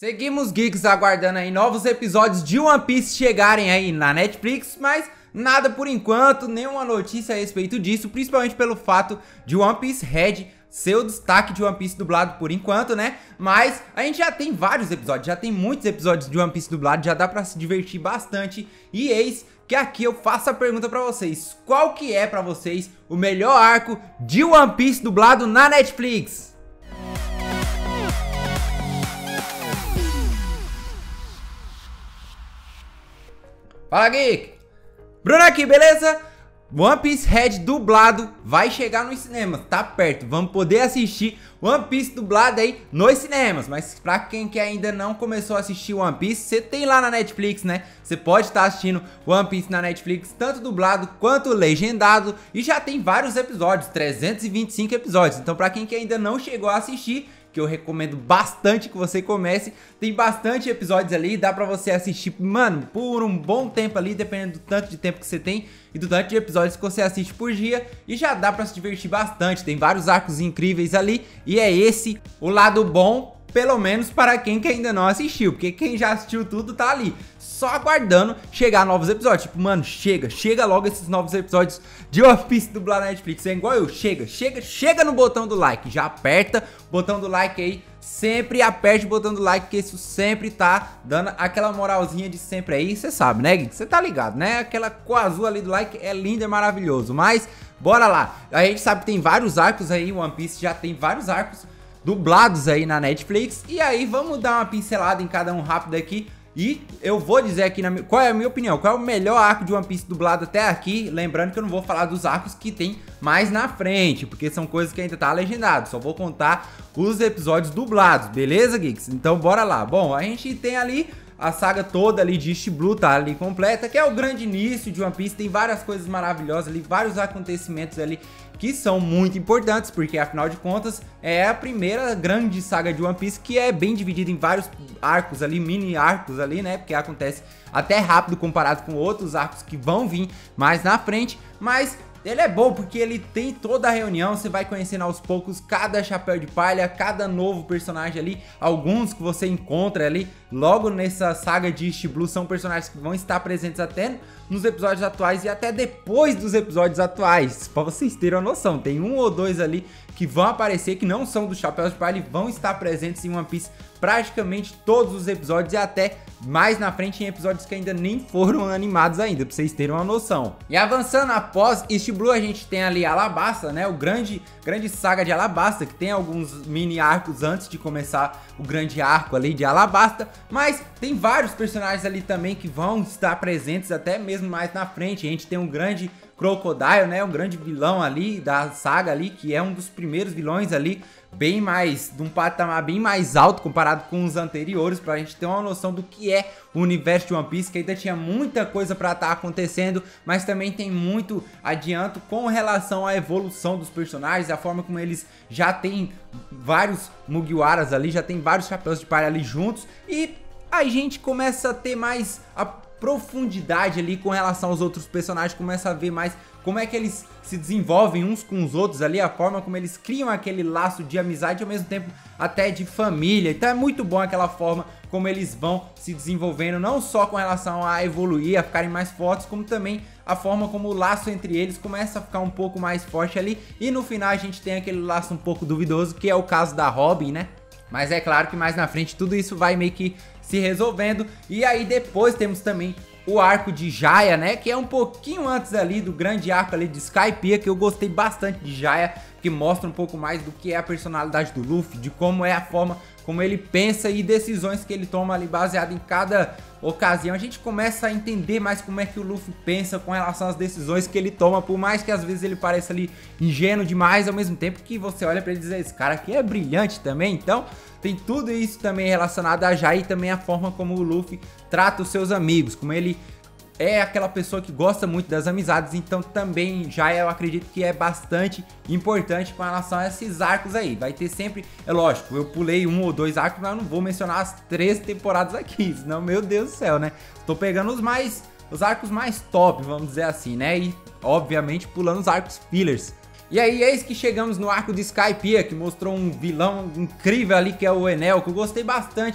Seguimos geeks aguardando aí novos episódios de One Piece chegarem aí na Netflix, mas nada por enquanto, nenhuma notícia a respeito disso, principalmente pelo fato de One Piece Red ser o destaque de One Piece dublado por enquanto, né? Mas a gente já tem vários episódios, já tem muitos episódios de One Piece dublado, já dá pra se divertir bastante. E eis que aqui eu faço a pergunta pra vocês: qual que é pra vocês o melhor arco de One Piece dublado na Netflix? Fala, Geek! Bruno aqui, beleza? One Piece Red dublado vai chegar nos cinemas, tá perto, vamos poder assistir One Piece dublado aí nos cinemas. Mas pra quem que ainda não começou a assistir One Piece, você tem lá na Netflix, né? Você pode estar assistindo One Piece na Netflix, tanto dublado quanto legendado. E já tem vários episódios, 325 episódios. Então pra quem que ainda não chegou a assistir, que eu recomendo bastante que você comece, tem bastante episódios ali, dá pra você assistir, mano, por um bom tempo ali, dependendo do tanto de tempo que você tem e do tanto de episódios que você assiste por dia, e já dá pra se divertir bastante, tem vários arcos incríveis ali, e é esse o lado bom, pelo menos para quem que ainda não assistiu, porque quem já assistiu tudo tá ali, só aguardando chegar novos episódios. Tipo, mano, chega logo esses novos episódios de One Piece dublado na Netflix. É igual eu, chega no botão do like, já aperta o botão do like aí, sempre aperte o botão do like, que isso sempre tá dando aquela moralzinha de sempre aí, você sabe, né, Geek? Você tá ligado, né? Aquela cor azul ali do like é lindo, é maravilhoso, mas bora lá. A gente sabe que tem vários arcos aí, One Piece já tem vários arcos dublados aí na Netflix, e aí vamos dar uma pincelada em cada um rápido aqui. E eu vou dizer aqui qual é a minha opinião, qual é o melhor arco de One Piece dublado até aqui. Lembrando que eu não vou falar dos arcos que tem mais na frente, porque são coisas que ainda tá legendado. Só vou contar os episódios dublados, beleza, Geeks? Então bora lá. Bom, a gente tem ali a saga toda ali de East Blue, tá ali completa, que é o grande início de One Piece. Tem várias coisas maravilhosas ali, vários acontecimentos ali que são muito importantes, porque afinal de contas é a primeira grande saga de One Piece que é bem dividida em vários arcos ali, mini arcos ali, né? Porque acontece até rápido comparado com outros arcos que vão vir mais na frente, mas ele é bom porque ele tem toda a reunião, você vai conhecendo aos poucos cada chapéu de palha, cada novo personagem ali, alguns que você encontra ali logo nessa saga de East Blue são personagens que vão estar presentes até nos episódios atuais e até depois dos episódios atuais, pra vocês terem uma noção, tem um ou dois ali que vão aparecer, que não são dos chapéus de palha e vão estar presentes em One Piece praticamente todos os episódios e até mais na frente em episódios que ainda nem foram animados ainda, pra vocês terem uma noção. E avançando após East Blue, a gente tem ali Alabasta, né, o grande saga de Alabasta, que tem alguns mini arcos antes de começar o grande arco ali de Alabasta, mas tem vários personagens ali também que vão estar presentes até mesmo mais na frente. A gente tem um grande Crocodile, né, um grande vilão ali da saga ali, que é um dos primeiros vilões ali, bem mais, de um patamar bem mais alto comparado com os anteriores, pra gente ter uma noção do que é o universo de One Piece, que ainda tinha muita coisa pra estar acontecendo, mas também tem muito adianto com relação à evolução dos personagens, a forma como eles já tem vários Mugiwaras ali, já tem vários chapéus de palha ali juntos, e a gente começa a ter mais a profundidade ali com relação aos outros personagens, começa a ver mais como é que eles se desenvolvem uns com os outros ali, a forma como eles criam aquele laço de amizade e ao mesmo tempo até de família. Então é muito bom aquela forma como eles vão se desenvolvendo, não só com relação a evoluir, a ficarem mais fortes, como também a forma como o laço entre eles começa a ficar um pouco mais forte ali. E no final a gente tem aquele laço um pouco duvidoso, que é o caso da Robin, né? Mas é claro que mais na frente tudo isso vai meio que se resolvendo. E aí depois temos também o arco de Jaya, né, que é um pouquinho antes ali do grande arco ali de Skypiea, que eu gostei bastante de Jaya, que mostra um pouco mais do que é a personalidade do Luffy, de como é a forma como ele pensa e decisões que ele toma ali baseado em cada ocasião. A gente começa a entender mais como é que o Luffy pensa com relação às decisões que ele toma, por mais que às vezes ele pareça ali ingênuo demais, ao mesmo tempo que você olha pra ele e diz, esse cara aqui é brilhante também. Então tem tudo isso também relacionado a Jaya e também a forma como o Luffy trata os seus amigos, como ele é aquela pessoa que gosta muito das amizades. Então também já eu acredito que é bastante importante com relação a esses arcos aí. Vai ter sempre, é lógico, eu pulei um ou dois arcos, mas eu não vou mencionar as 3 temporadas aqui, senão, meu Deus do céu, né? Tô pegando os arcos mais top, vamos dizer assim, né? E obviamente pulando os arcos fillers. E aí eis que chegamos no arco de Skypiea, que mostrou um vilão incrível ali, que é o Enel, que eu gostei bastante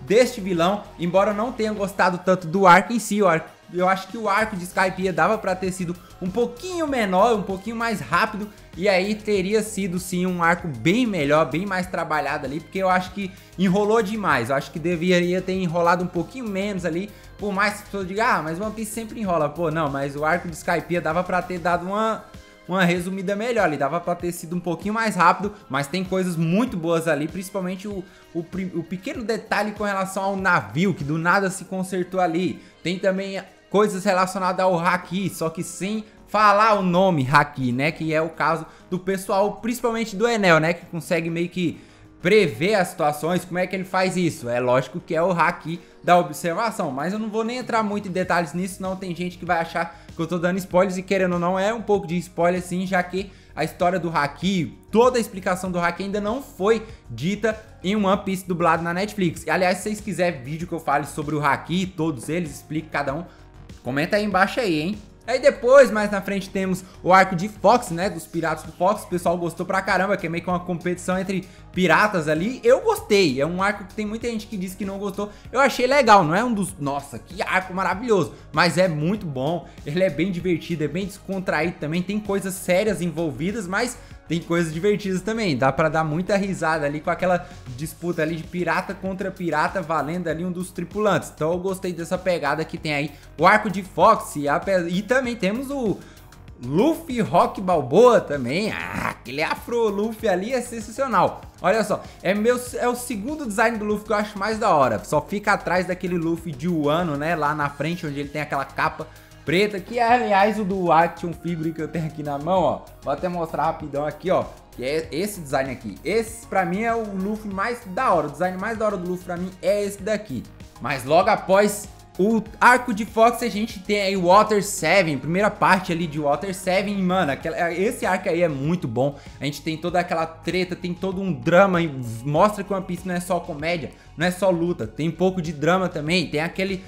deste vilão, embora eu não tenha gostado tanto do arco em si. Eu acho que o arco de Skypiea dava pra ter sido um pouquinho menor, um pouquinho mais rápido, e aí teria sido sim um arco bem melhor, bem mais trabalhado ali, porque eu acho que enrolou demais. Eu acho que deveria ter enrolado um pouquinho menos ali, por mais que as pessoas digam, ah, mas One Piece sempre enrola. Pô, não, mas o arco de Skypiea dava pra ter dado uma resumida melhor ali, dava pra ter sido um pouquinho mais rápido, mas tem coisas muito boas ali, principalmente o pequeno detalhe com relação ao navio, que do nada se consertou ali. Tem também coisas relacionadas ao Haki, só que sem falar o nome Haki, né, que é o caso do pessoal, principalmente do Enel, né, que consegue meio que prever as situações. Como é que ele faz isso? É lógico que é o Haki da observação, mas eu não vou nem entrar muito em detalhes nisso, senão tem gente que vai achar que eu tô dando spoilers, e querendo ou não é um pouco de spoiler sim, já que a história do Haki, toda a explicação do Haki ainda não foi dita em One Piece dublado na Netflix. E, aliás, se vocês quiserem vídeo que eu fale sobre o Haki, todos eles, explique cada um, comenta aí embaixo aí, hein? Aí depois, mais na frente, temos o arco de Fox, né, dos piratas do Fox. O pessoal gostou pra caramba, que é meio que uma competição entre piratas ali. Eu gostei, é um arco que tem muita gente que diz que não gostou. Eu achei legal, não é um dos... Nossa, que arco maravilhoso, mas é muito bom. Ele é bem divertido, é bem descontraído também. Tem coisas sérias envolvidas, mas tem coisas divertidas também. Dá pra dar muita risada ali com aquela disputa ali de pirata contra pirata, valendo ali um dos tripulantes. Então eu gostei dessa pegada que tem aí o arco de Fox. E também temos o Luffy Rock Balboa também. Ah, aquele Afro Luffy ali é sensacional. Olha só, é o segundo design do Luffy que eu acho mais da hora. Só fica atrás daquele Luffy de Wano, né, lá na frente, onde ele tem aquela capa preta, que é, aliás, o do Action Figure que eu tenho aqui na mão, ó. Vou até mostrar rapidão aqui, ó, que é esse design aqui. Esse, pra mim, é o Luffy mais da hora. O design mais da hora do Luffy, pra mim, é esse daqui. Mas logo após o arco de Fox, a gente tem aí o Water 7, primeira parte ali de Water 7, e, mano, esse arco aí é muito bom. A gente tem toda aquela treta, tem todo um drama, e mostra que One Piece não é só comédia, não é só luta, tem um pouco de drama também, tem aquele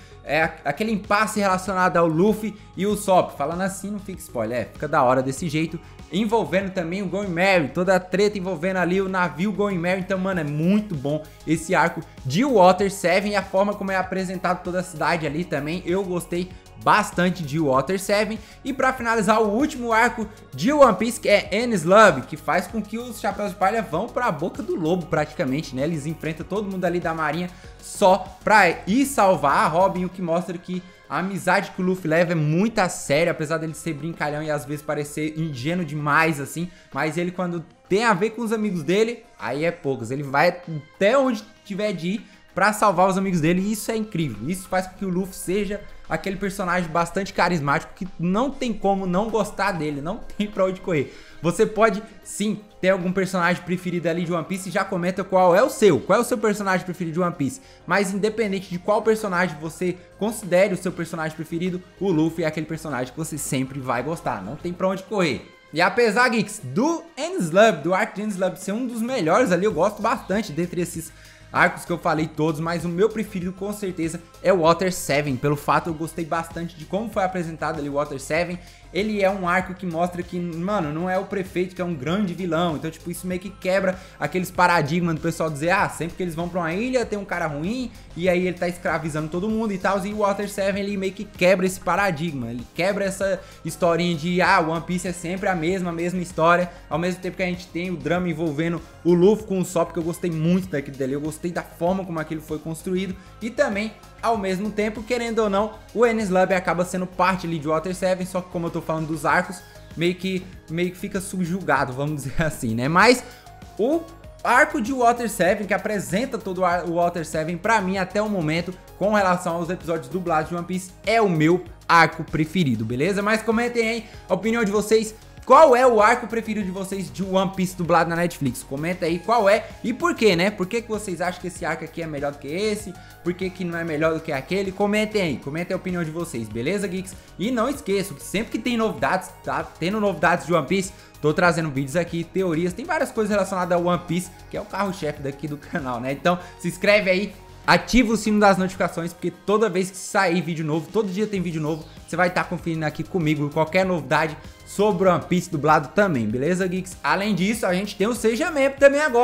impasse relacionado ao Luffy e o Usopp. Falando assim, não fica spoiler, fica da hora desse jeito. Envolvendo também o Going Merry, toda a treta envolvendo ali o navio Going Merry. Então, mano, é muito bom esse arco de Water 7 e a forma como é apresentado toda a cidade ali também. Eu gostei bastante de Water 7. E pra finalizar, o último arco de One Piece, que é Enies Lobby, que faz com que os Chapéus de Palha vão pra boca do lobo praticamente, né? Eles enfrentam todo mundo ali da marinha só pra ir salvar a Robin, o que mostra que a amizade que o Luffy leva é muito a sério, apesar dele ser brincalhão e às vezes parecer ingênuo demais assim, mas ele, quando tem a ver com os amigos dele, aí é poucos. Ele vai até onde tiver de ir pra salvar os amigos dele, e isso é incrível. Isso faz com que o Luffy seja aquele personagem bastante carismático que não tem como não gostar dele, não tem pra onde correr. Você pode sim ter algum personagem preferido ali de One Piece, e já comenta qual é o seu personagem preferido de One Piece. Mas independente de qual personagem você considere o seu personagem preferido, o Luffy é aquele personagem que você sempre vai gostar, não tem pra onde correr. E apesar, geeks, do Enies Lobby, do arco de Enies Lobby ser um dos melhores ali, eu gosto bastante dentre esses arcos que eu falei todos, mas o meu preferido com certeza é o Water 7, pelo fato eu gostei bastante de como foi apresentado ali o Water 7. Ele é um arco que mostra que, mano, não é o prefeito que é um grande vilão. Então, tipo, isso meio que quebra aqueles paradigmas do pessoal dizer, ah, sempre que eles vão pra uma ilha tem um cara ruim e aí ele tá escravizando todo mundo e tal. E o Water 7, ele meio que quebra esse paradigma. Ele quebra essa historinha de, ah, One Piece é sempre a mesma história. Ao mesmo tempo que a gente tem o drama envolvendo o Luffy com o Usopp, que eu gostei muito daquilo dali. Eu gostei da forma como aquilo foi construído. E também, ao mesmo tempo, querendo ou não, o Enies Lobby acaba sendo parte ali de Water 7, só que como eu tô falando dos arcos, meio que fica subjugado, vamos dizer assim, né? Mas o arco de Water 7, que apresenta todo o Water 7, pra mim, até o momento, com relação aos episódios dublados de One Piece, é o meu arco preferido, beleza? Mas comentem aí a opinião de vocês. Qual é o arco preferido de vocês de One Piece dublado na Netflix? Comenta aí qual é e por quê, né? Por que vocês acham que esse arco aqui é melhor do que esse? Por que não é melhor do que aquele? Comentem aí, comentem a opinião de vocês, beleza, geeks? E não esqueçam que sempre que tem novidades, tá tendo novidades de One Piece, tô trazendo vídeos aqui, teorias, tem várias coisas relacionadas ao One Piece, que é o carro-chefe daqui do canal, né? Então se inscreve aí, ativa o sino das notificações, porque toda vez que sair vídeo novo, todo dia tem vídeo novo, você vai estar conferindo aqui comigo qualquer novidade sobre One Piece dublado também, beleza, geeks? Além disso, a gente tem o Seja Membro também agora, hein?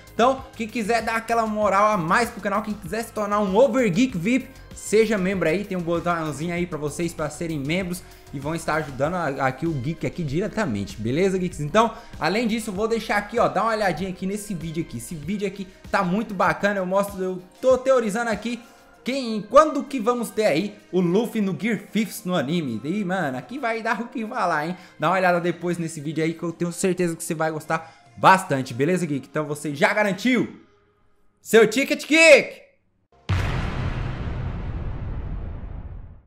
Então, quem quiser dar aquela moral a mais pro canal, quem quiser se tornar um Overgeek VIP, seja membro aí, tem um botãozinho aí pra vocês para serem membros e vão estar ajudando aqui o Geek aqui diretamente, beleza, Geeks? Então, além disso, eu vou deixar aqui, ó, dá uma olhadinha aqui nesse vídeo aqui. Esse vídeo aqui tá muito bacana, eu tô teorizando aqui quando que vamos ter aí o Luffy no Gear 5 no anime. E, mano, aqui vai dar o que falar, hein? Dá uma olhada depois nesse vídeo aí que eu tenho certeza que você vai gostar bastante, beleza, Geek? Então você já garantiu seu Ticket Geek!